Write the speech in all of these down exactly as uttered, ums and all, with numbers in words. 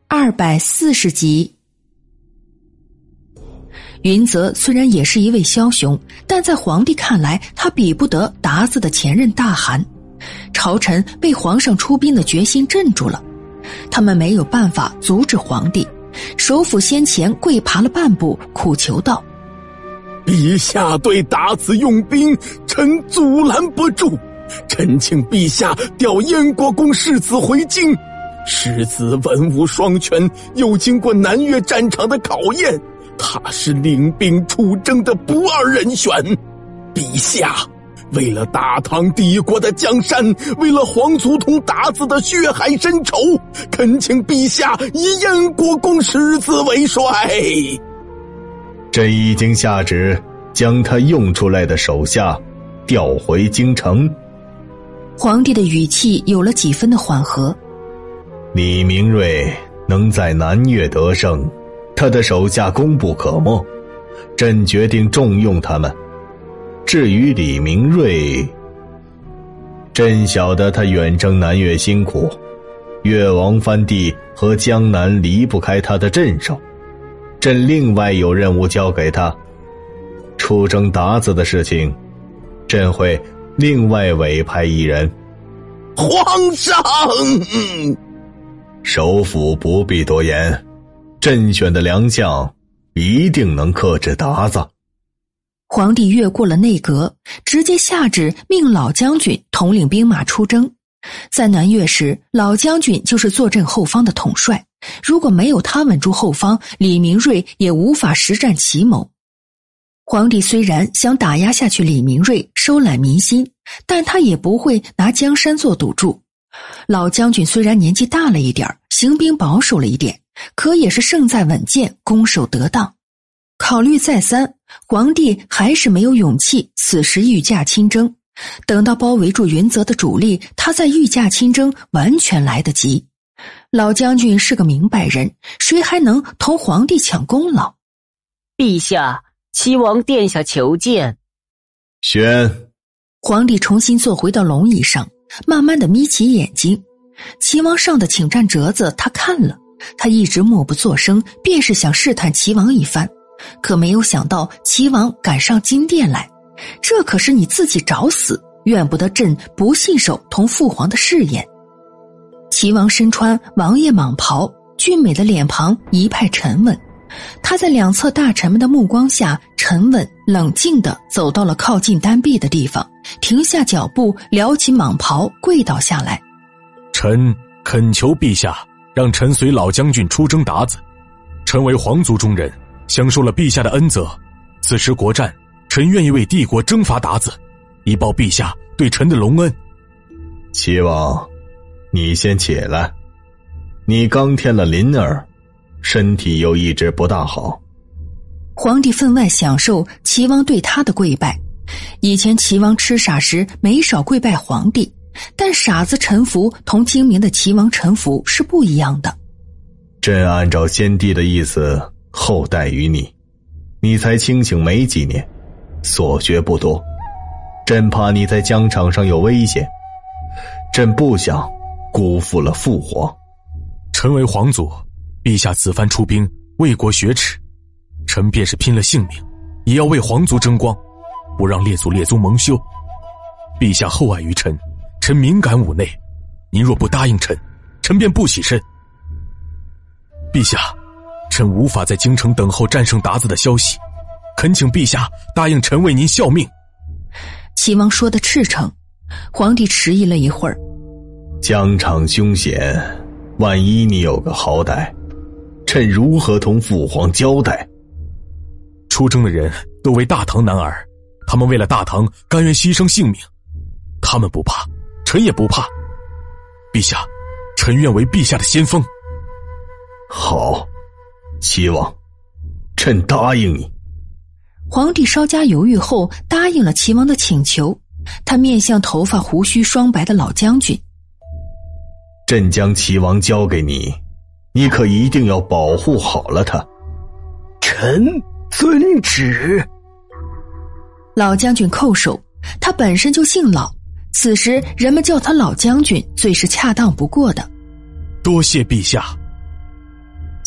二百四十集。云泽虽然也是一位枭雄，但在皇帝看来，他比不得鞑子的前任大汗。朝臣被皇上出兵的决心镇住了，他们没有办法阻止皇帝。首辅先前跪爬了半步，苦求道： 陛下对鞑子用兵，臣阻拦不住，臣请陛下调燕国公世子回京。世子文武双全，又经过南越战场的考验，他是领兵出征的不二人选。陛下为了大唐帝国的江山，为了皇族同鞑子的血海深仇，恳请陛下以燕国公世子为帅。 朕已经下旨将他用出来的手下调回京城。 皇帝的语气有了几分的缓和。 李明瑞能在南越得胜，他的手下功不可没，朕决定重用他们。至于李明瑞，朕晓得他远征南越辛苦，越王藩地和江南离不开他的镇守，朕另外有任务交给他。出征鞑子的事情，朕会另外委派一人。 皇上， 首辅不必多言，朕选的良将一定能克制鞑子。 皇帝越过了内阁，直接下旨命老将军统领兵马出征。在南越时，老将军就是坐镇后方的统帅，如果没有他稳住后方，李明瑞也无法实战奇谋。皇帝虽然想打压下去李明瑞，收揽民心，但他也不会拿江山做赌注。老将军虽然年纪大了一点，行兵保守了一点，可也是胜在稳健，攻守得当。考虑再三，皇帝还是没有勇气此时御驾亲征。等到包围住云泽的主力，他再御驾亲征完全来得及。老将军是个明白人，谁还能同皇帝抢功劳？ 陛下，齐王殿下求见。 宣。 皇帝重新坐回到龙椅上，慢慢地眯起眼睛。齐王上的请战折子他看了，他一直默不作声，便是想试探齐王一番。可没有想到齐王赶上金殿来，这可是你自己找死，怨不得朕不信守同父皇的誓言。齐王身穿王爷蟒袍，俊美的脸庞一派沉稳，他在两侧大臣们的目光下沉稳冷静地走到了靠近丹壁的地方，停下脚步，撩起蟒袍，跪倒下来。 臣恳求陛下让臣随老将军出征鞑子，臣为皇族中人，享受了陛下的恩泽，此时国战，臣愿意为帝国征伐鞑子，以报陛下对臣的隆恩。 齐王，你先起来，你刚添了麟儿，身体又一直不大好。 皇帝分外享受齐王对他的跪拜，以前齐王吃傻时没少跪拜皇帝，但傻子臣服同精明的齐王臣服是不一样的。 朕按照先帝的意思厚待于你，你才清醒没几年，所学不多，朕怕你在疆场上有危险，朕不想辜负了父皇。 臣为皇族，陛下此番出兵为国雪耻，臣便是拼了性命也要为皇族争光，不让列祖列宗蒙羞。陛下厚爱于臣，臣敏感五内，您若不答应臣，臣便不起身。陛下，臣无法在京城等候战胜鞑子的消息，恳请陛下答应臣为您效命。 齐王说的赤诚，皇帝迟疑了一会儿。 疆场凶险，万一你有个好歹，朕如何同父皇交代？ 出征的人都为大唐男儿，他们为了大唐甘愿牺牲性命，他们不怕，臣也不怕。陛下，臣愿为陛下的先锋。 好，齐王，朕答应你。 皇帝稍加犹豫后答应了齐王的请求，他面向头发胡须双白的老将军。 朕将齐王交给你，你可一定要保护好了他。 臣遵旨。 老将军叩首，他本身就姓老，此时人们叫他老将军最是恰当不过的。 多谢陛下。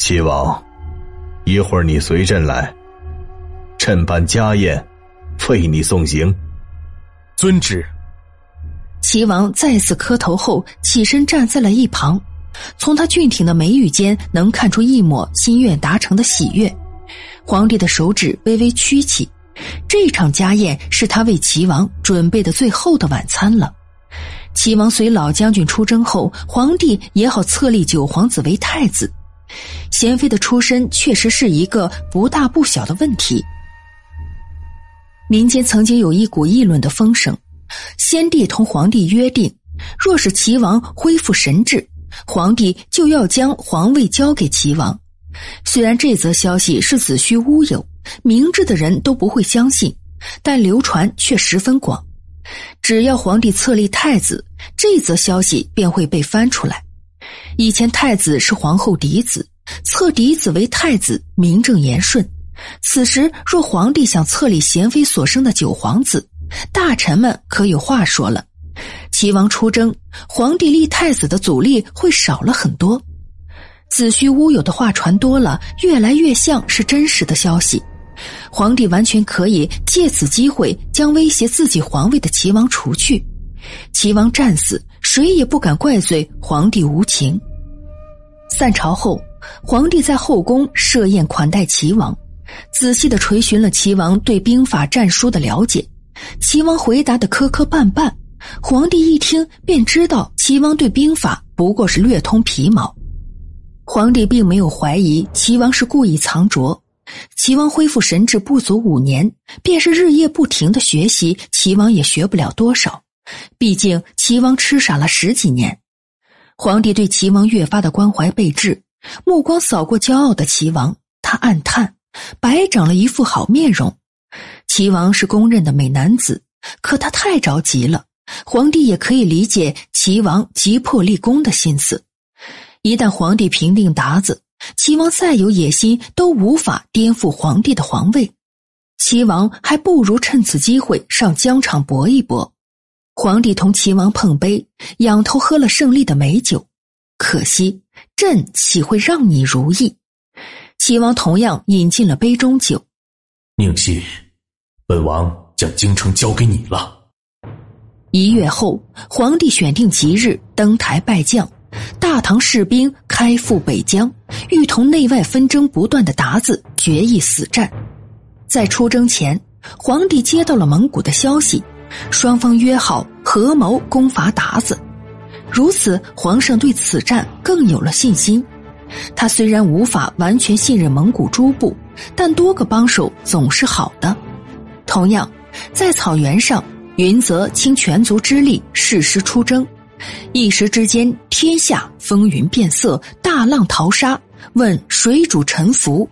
齐王，一会儿你随朕来，朕办家宴，为你送行。 遵旨。 齐王再次磕头后起身站在了一旁，从他俊挺的眉宇间能看出一抹心愿达成的喜悦。皇帝的手指微微曲起，这场家宴是他为齐王准备的最后的晚餐了。齐王随老将军出征后，皇帝也好册立九皇子为太子。贤妃的出身确实是一个不大不小的问题。民间曾经有一股议论的风声，先帝同皇帝约定，若是齐王恢复神智，皇帝就要将皇位交给齐王。虽然这则消息是子虚乌有，明智的人都不会相信，但流传却十分广。只要皇帝册立太子，这则消息便会被翻出来。以前太子是皇后嫡子，册嫡子为太子，名正言顺。此时若皇帝想册立贤妃所生的九皇子，大臣们可有话说了。齐王出征，皇帝立太子的阻力会少了很多。子虚乌有的话传多了，越来越像是真实的消息。皇帝完全可以借此机会将威胁自己皇位的齐王除去。齐王战死，谁也不敢怪罪皇帝无情。散朝后，皇帝在后宫设宴款待齐王，仔细地垂询了齐王对兵法战书的了解。齐王回答的磕磕绊绊，皇帝一听便知道齐王对兵法不过是略通皮毛。皇帝并没有怀疑齐王是故意藏拙。齐王恢复神智不足五年，便是日夜不停的学习，齐王也学不了多少。毕竟齐王痴傻了十几年。皇帝对齐王越发的关怀备至，目光扫过骄傲的齐王，他暗叹，白长了一副好面容。齐王是公认的美男子，可他太着急了。皇帝也可以理解齐王急迫立功的心思。一旦皇帝平定鞑子，齐王再有野心都无法颠覆皇帝的皇位。齐王还不如趁此机会上疆场搏一搏。皇帝同齐王碰杯，仰头喝了胜利的美酒。可惜朕岂会让你如意。齐王同样饮尽了杯中酒。 宁熙，本王将京城交给你了。 一月后，皇帝选定吉日登台拜将，大唐士兵开赴北疆，欲同内外纷争不断的鞑子决一死战。在出征前，皇帝接到了蒙古的消息，双方约好合谋攻伐鞑子。如此，皇上对此战更有了信心。他虽然无法完全信任蒙古诸部，但多个帮手总是好的。同样，在草原上，云泽倾全族之力誓师出征，一时之间天下风云变色，大浪淘沙，问谁主臣服。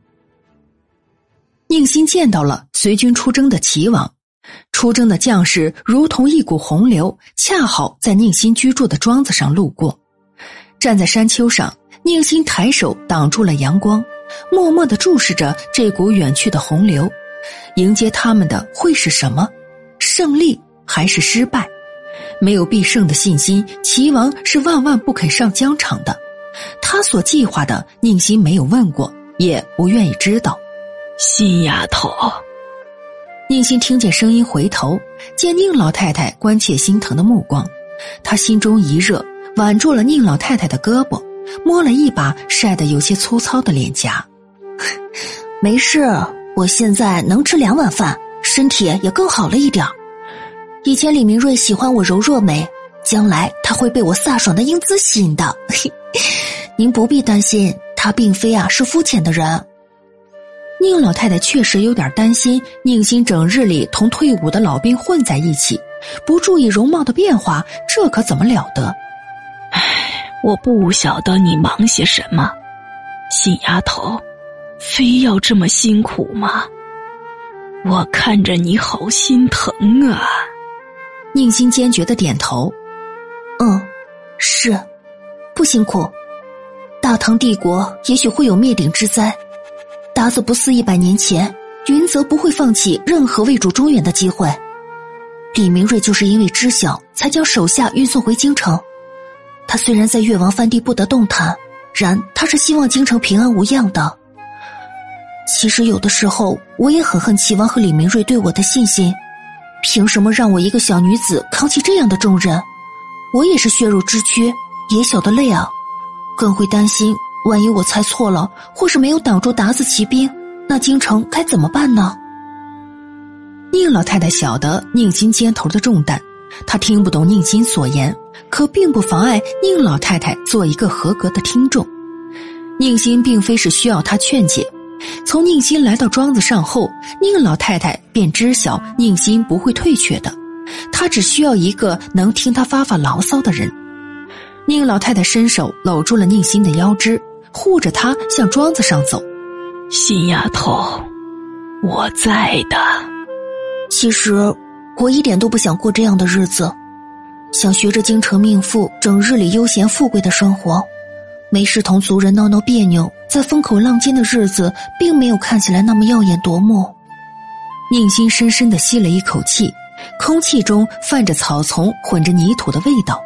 宁辛见到了随军出征的齐王，出征的将士如同一股洪流，恰好在宁辛居住的庄子上路过。站在山丘上，宁辛抬手挡住了阳光，默默地注视着这股远去的洪流。迎接他们的会是什么？胜利还是失败？没有必胜的信心，齐王是万万不肯上疆场的。他所计划的，宁辛没有问过，也不愿意知道。 新丫头。 宁辛听见声音回头，见宁老太太关切心疼的目光，他心中一热，挽住了宁老太太的胳膊，摸了一把晒得有些粗糙的脸颊。 没事，我现在能吃两碗饭，身体也更好了一点。以前李明瑞喜欢我柔弱美，将来他会被我飒爽的英姿吸引的。您不必担心，他并非啊是肤浅的人。宁老太太确实有点担心宁辛整日里同退伍的老兵混在一起，不注意容貌的变化，这可怎么了得。 唉，我不晓得你忙些什么，新丫头，非要这么辛苦吗？我看着你好心疼啊。 宁辛坚决地点头。 嗯，是，不辛苦。大唐帝国也许会有灭顶之灾，鞑子不似一百年前，云泽不会放弃任何为主中原的机会。李明瑞就是因为知晓，才将手下运送回京城。他虽然在越王藩地不得动弹， 然他是希望京城平安无恙的。其实有的时候我也很恨齐王和李明瑞对我的信心，凭什么让我一个小女子扛起这样的重任？我也是血肉之躯，也晓得累啊，更会担心万一我猜错了，或是没有挡住鞑子骑兵，那京城该怎么办呢？宁老太太晓得宁心肩头的重担，她听不懂宁心所言，可并不妨碍宁老太太做一个合格的听众。宁心并非是需要她劝解，从宁心来到庄子上后，宁老太太便知晓宁心不会退却的，她只需要一个能听她发发牢骚的人。宁老太太伸手搂住了宁心的腰肢，护着她向庄子上走。 新丫头，我在的。 其实我一点都不想过这样的日子，想学着京城命妇整日里悠闲富贵的生活，没事同族人闹闹别扭，在风口浪尖的日子并没有看起来那么耀眼夺目。宁心深深地吸了一口气，空气中泛着草丛混着泥土的味道。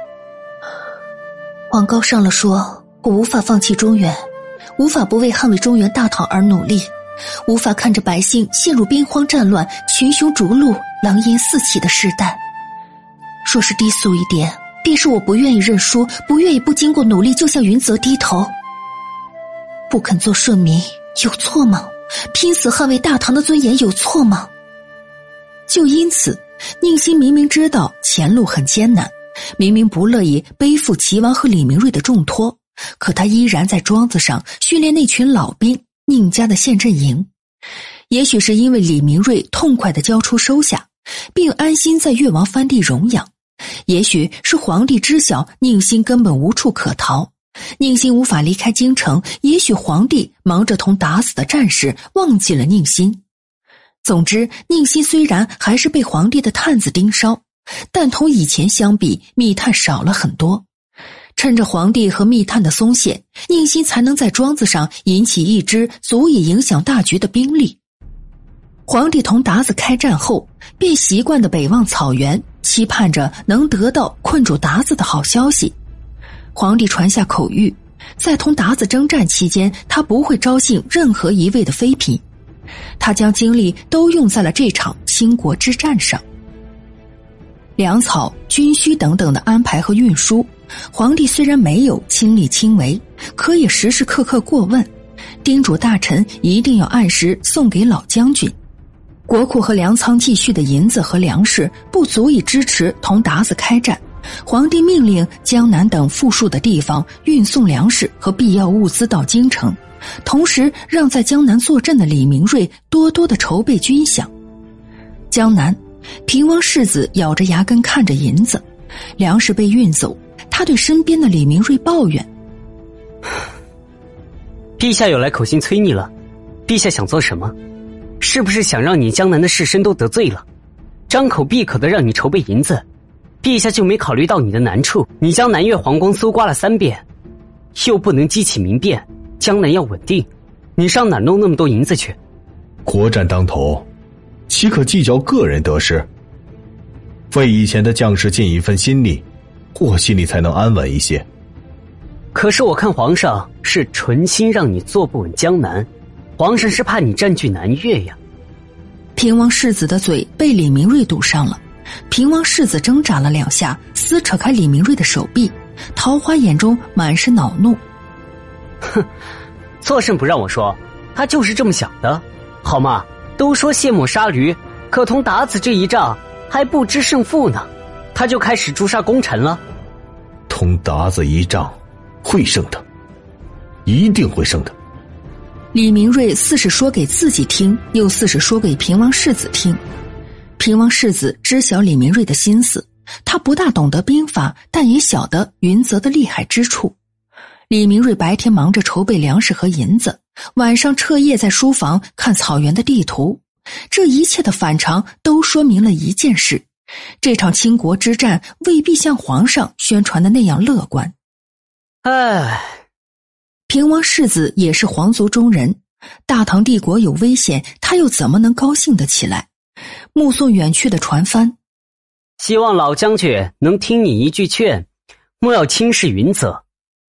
往高上了说，我无法放弃中原，无法不为捍卫中原大唐而努力，无法看着百姓陷入兵荒战乱、群雄逐鹿、狼烟四起的时代。说是低俗一点，便是我不愿意认输，不愿意不经过努力就向云泽低头。不肯做顺民有错吗？拼死捍卫大唐的尊严有错吗？就因此，宁心明明知道前路很艰难，明明不乐意背负齐王和李明瑞的重托，可他依然在庄子上训练那群老兵，宁家的县镇营。也许是因为李明瑞痛快地交出收下，并安心在越王藩地容养，也许是皇帝知晓宁心根本无处可逃，宁心无法离开京城，也许皇帝忙着同打死的战士忘记了宁心。总之，宁心虽然还是被皇帝的探子盯梢，但同以前相比，密探少了很多。趁着皇帝和密探的松懈，宁心才能在庄子上引起一支足以影响大局的兵力。皇帝同鞑子开战后，便习惯地北望草原，期盼着能得到困住鞑子的好消息。皇帝传下口谕，在同鞑子征战期间，他不会招幸任何一位的妃嫔，他将精力都用在了这场兴国之战上。粮草、军需等等的安排和运输，皇帝虽然没有亲力亲为，可也时时刻刻过问，叮嘱大臣一定要按时送给老将军。国库和粮仓积蓄的银子和粮食不足以支持同鞑子开战，皇帝命令江南等富庶的地方运送粮食和必要物资到京城，同时让在江南坐镇的李明瑞多多的筹备军饷。江南，平王世子咬着牙根看着银子，粮食被运走，他对身边的李明瑞抱怨： 陛下有来口信催你了，陛下想做什么？是不是想让你江南的士绅都得罪了，张口闭口的让你筹备银子？陛下就没考虑到你的难处，你将南越皇宫搜刮了三遍，又不能激起民变，江南要稳定，你上哪弄那么多银子去？ 国战当头，岂可计较个人得失？为以前的将士尽一份心力，我心里才能安稳一些。 可是我看皇上是存心让你坐不稳江南，皇上是怕你占据南越呀。 平王世子的嘴被李明瑞堵上了，平王世子挣扎了两下，撕扯开李明瑞的手臂，桃花眼中满是恼怒。 哼，错甚不让我说，他就是这么想的，好吗？都说卸磨杀驴，可同鞑子这一仗还不知胜负呢，他就开始诛杀功臣了。 同鞑子一仗会胜的，一定会胜的。 李明瑞似是说给自己听，又似是说给平王世子听。平王世子知晓李明瑞的心思，他不大懂得兵法，但也晓得云泽的厉害之处。李明瑞白天忙着筹备粮食和银子，晚上彻夜在书房看草原的地图。这一切的反常都说明了一件事：这场倾国之战未必像皇上宣传的那样乐观。 唉， 平王世子也是皇族中人，大唐帝国有危险，他又怎么能高兴得起来？目送远去的船帆， 希望老将军能听你一句劝，莫要轻视云泽。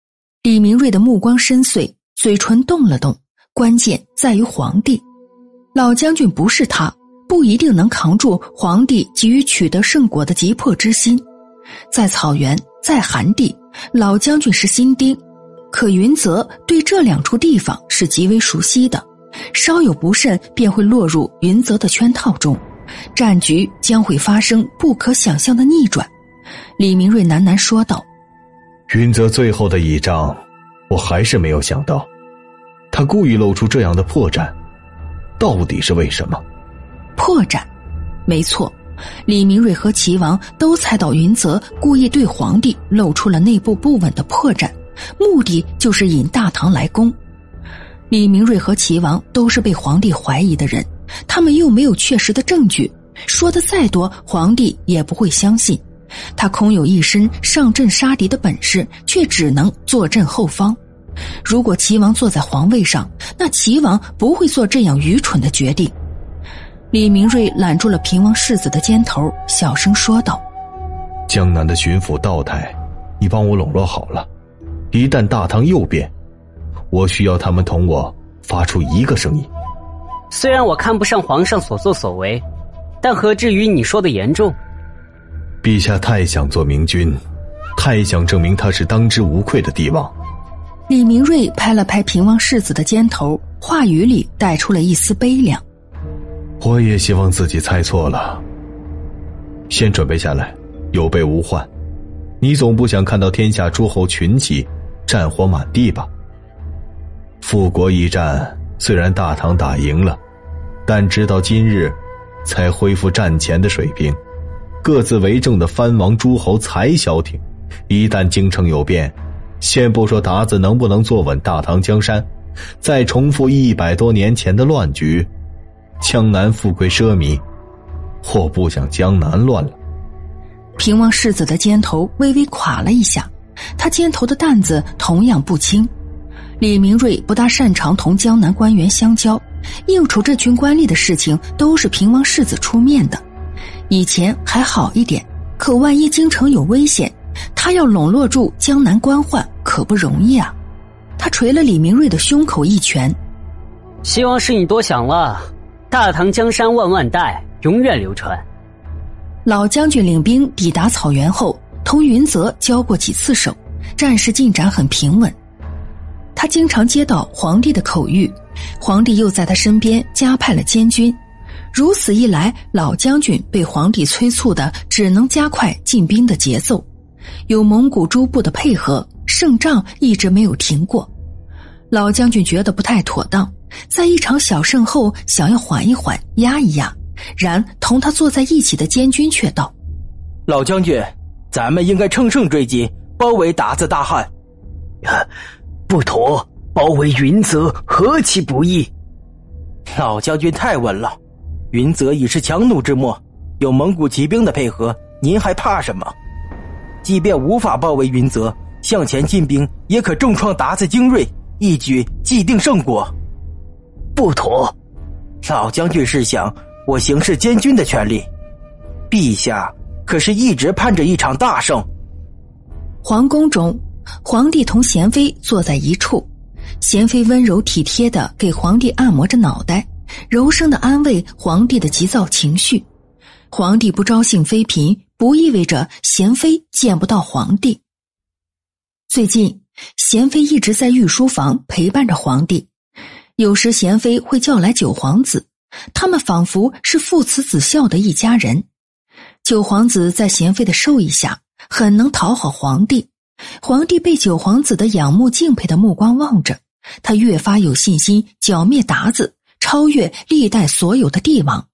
李明瑞的目光深邃，嘴唇动了动，关键在于皇帝。老将军不是他，不一定能扛住皇帝急于取得圣果的急迫之心。在草原，在寒地，老将军是新丁，可云泽对这两处地方是极为熟悉的，稍有不慎便会落入云泽的圈套中，战局将会发生不可想象的逆转。李明瑞喃喃说道： 云泽最后的倚仗，我还是没有想到，他故意露出这样的破绽，到底是为什么？ 破绽，没错，李明瑞和齐王都猜到云泽故意对皇帝露出了内部不稳的破绽，目的就是引大唐来攻。李明瑞和齐王都是被皇帝怀疑的人，他们又没有确实的证据，说的再多皇帝也不会相信。他空有一身上阵杀敌的本事，却只能坐镇后方。如果齐王坐在皇位上，那齐王不会做这样愚蠢的决定。李明瑞揽住了平王世子的肩头，小声说道： 江南的巡抚道台，你帮我笼络好了，一旦大唐又变，我需要他们同我发出一个声音。 虽然我看不上皇上所作所为，但何至于你说的严重？ 陛下太想做明君，太想证明他是当之无愧的帝王。 李明瑞拍了拍平王世子的肩头，话语里带出了一丝悲凉。 我也希望自己猜错了。先准备下来，有备无患。你总不想看到天下诸侯群起，战火满地吧？复国一战，虽然大唐打赢了，但直到今日才恢复战前的水平。各自为政的藩王诸侯才消停，一旦京城有变，先不说鞑子能不能坐稳大唐江山，再重复一百多年前的乱局，江南富贵奢靡，我不想江南乱了。 平王世子的肩头微微垮了一下，他肩头的担子同样不轻。李明瑞不大擅长同江南官员相交，应酬这群官吏的事情都是平王世子出面的。以前还好一点，可万一京城有危险，他要笼络住江南官宦可不容易啊。他捶了李明瑞的胸口一拳： 希望是你多想了，大唐江山万万代，永远流传。 老将军领兵抵达草原后，同云泽交过几次手，战事进展很平稳。他经常接到皇帝的口谕，皇帝又在他身边加派了监军。如此一来，老将军被皇帝催促的只能加快进兵的节奏。有蒙古诸部的配合，胜仗一直没有停过。老将军觉得不太妥当，在一场小胜后想要缓一缓，压一压。然同他坐在一起的监军却道： 老将军，咱们应该乘胜追击，包围鞑子大汉。 不妥，包围云泽何其不易。 老将军太稳了，云泽已是强弩之末，有蒙古骑兵的配合，您还怕什么？即便无法包围云泽，向前进兵也可重创鞑子精锐，一举既定胜果。 不妥， 老将军是想我行使监军的权利，陛下可是一直盼着一场大胜。 皇宫中，皇帝同贤妃坐在一处，贤妃温柔体贴地给皇帝按摩着脑袋，柔声地安慰皇帝的急躁情绪。皇帝不招幸妃嫔，不意味着贤妃见不到皇帝。最近，贤妃一直在御书房陪伴着皇帝，有时贤妃会叫来九皇子，他们仿佛是父慈子孝的一家人。九皇子在贤妃的授意下，很能讨好皇帝。皇帝被九皇子的仰慕敬佩的目光望着，他越发有信心剿灭鞑子，超越历代所有的帝王。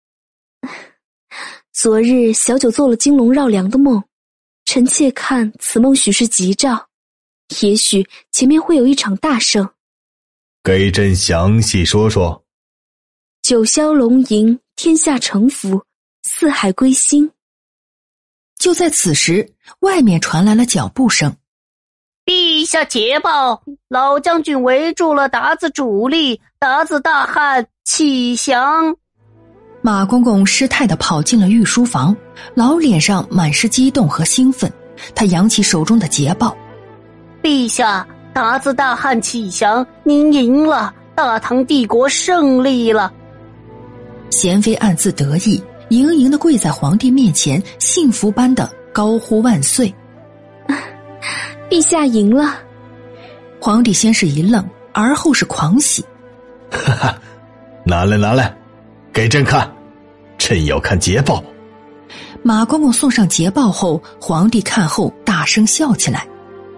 昨日小九做了金龙绕梁的梦，臣妾看此梦许是吉兆，也许前面会有一场大胜。 给朕详细说说。 九霄龙吟，天下臣服，四海归心。 就在此时，外面传来了脚步声。 陛下捷报，老将军围住了鞑子主力，鞑子大汉启降。 马公公失态地跑进了御书房，老脸上满是激动和兴奋。他扬起手中的捷报： 陛下， 达子大汉启降，您赢了，大唐帝国胜利了。 贤妃暗自得意，盈盈地跪在皇帝面前，幸福般的高呼万岁。 陛下赢了。 皇帝先是一愣，而后是狂喜。 哈哈，拿来拿来，给朕看，朕要看捷报。 马公公送上捷报后，皇帝看后大声笑起来。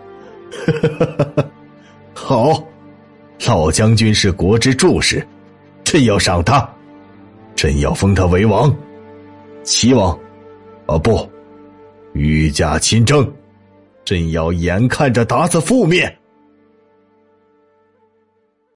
好，老将军是国之柱石，朕要赏他，朕要封他为王，齐王，啊不，御驾亲征，朕要眼看着鞑子覆灭。